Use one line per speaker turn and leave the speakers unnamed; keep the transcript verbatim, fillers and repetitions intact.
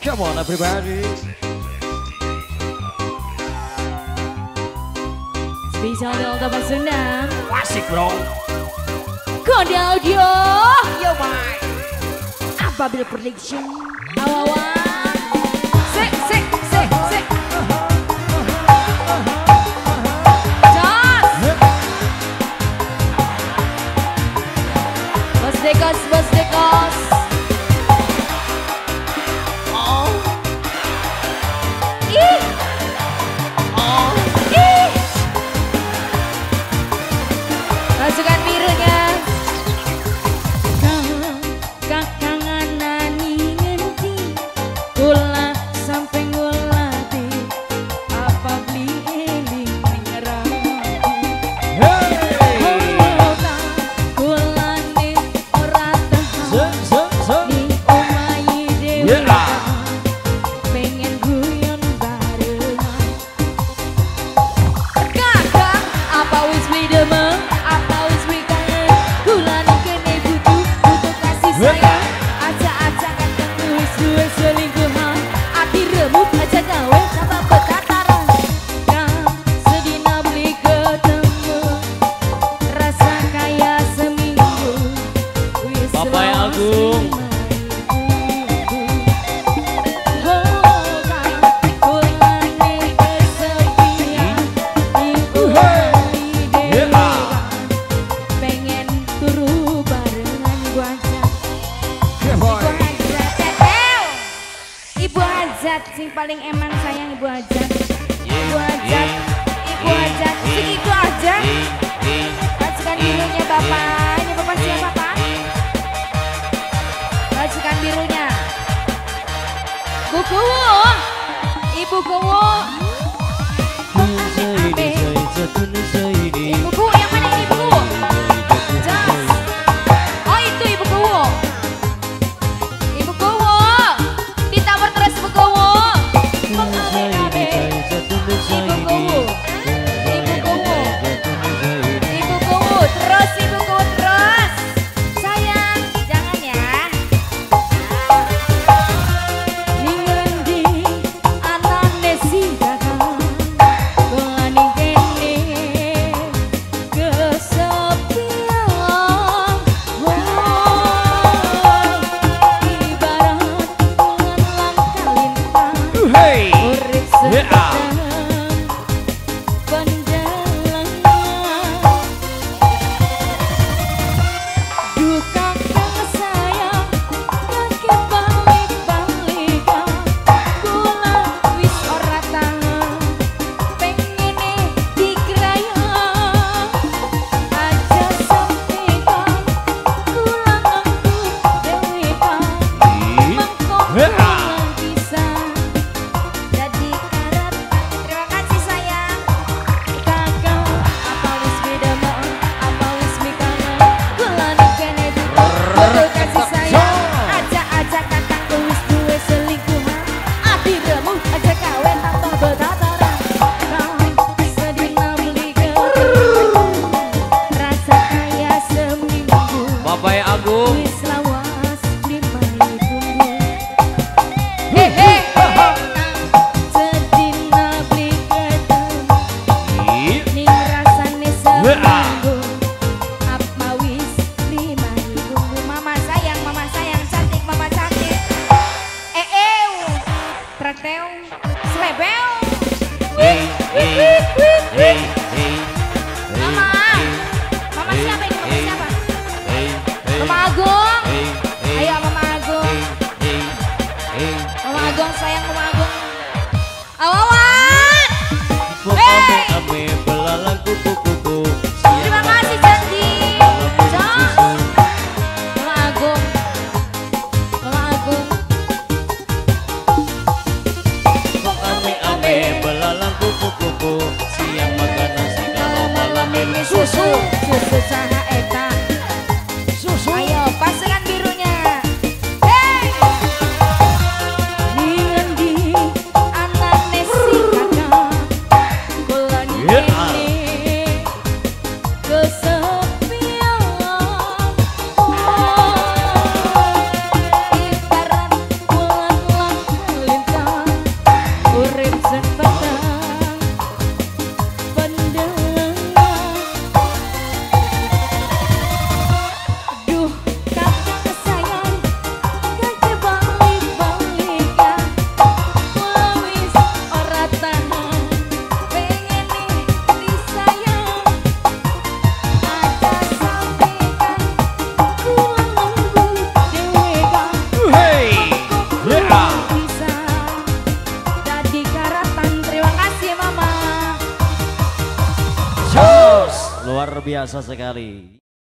Come on everybody.
Spesial dari Alta Pasundan.
Asik bro.
Kode audio.
Yo bye.
Ababil Production. Awawan. Sek sek sek sek. Jos. Bos dekos bos dekos.
Oh.
Ih.
Oh.
Ih. Masukkan birunya. Kakangan nani ngerti. Gula sampai ngulati. Apa beli eling ngerati.
Hey.
Gula ni ora tahan.
Zeng zeng zeng.
Ni omayi dewi.
Yeah.
Pengen guyon barengan. Kakak, apa wis beli demam? Apa wis beli kangen? Gula nih kene butuh, butuh kasih sayang. Acak-acak kakak wis duwe selingkuhan. Ati remuk aja gawe sama betataran. Kang sedina beli ketemu, rasa kaya seminggu. Wis
Bapak yang Agung. Pengen turu barengan guajat. Yeah
Ibu
boy.
Hajat, Tetel. Ibu Hajat, sing paling eman sayang Ibu Hajat. Ibu Hajat, Ibu Hajat, segitu aja. Masukkan birunya Bapak. Ini Bapak siapa Pak? Masukkan birunya. Bu Kuwu, Ibu Kuwu. Ibu Kuwu yang mana ini Ibu Kuwu? Jos. Oh itu Ibu Kuwu. Ibu Kuwu. Ditawar terus Ibu Kuwu. Mengabe-abe. Ibu Kuwu. Ibu Kuwu. Ibu Kuwu. Terus Ibu Kuwu terus. Sayang, jangan ya. Ningendi anane si kakak. Kulani kene kesepian. Wow. Ibarat bulan langka lintang.
Hey.
Urip
Yeah.
sedang pendalangan. Duka kang sayang kakek balik-balikan. Kula wis ora tahan pengene dikrayang. Aja sampekan kula nganggo dewekan. Mengko kula bisa jadi karat. Terima kasih sayang. Kakak, apa wis beda mau? Apa wis mikana? Kula nikene butuh butuh kasih sayang. Ajak-ajak kakak wis duwe selingkuhan. Ati remu aja kawin tanpa betataran. Kang sedina beli ketemu. Rasa kaya seminggu.
Bapak yang Agung.
Wis lawas lima ribu. Hehe. Sedina beli ketemu. Ning rasane seminggu. Apa wis lima ribu. Mama sayang, mama sayang, cantik, mama cantik. Eh eh. Treteu. Slebeu.
Hey, hey, hey, hey.
Mama. Mama siapa ini? Mama siapa?
Hey, hey.
Mama Agung.
Hey, hey.
Ayo Mama Agung.
Hey, hey.
Mama Agung sayang Mama Agung. Awawan. Hey.
Ame belalang kupu-kupu.
Terima kasih cantik. Jos. Mama Agung. Mama Agung.
Ame ame belalang kupu-kupu. Siang makan nasi kalau malam minum
Susu. Susu saha eta.
susu.
Ayo pasangan birunya. Hey. Ningendi anane si kakak. Kula
Yeah.
kene kesepian.
biasa sekali.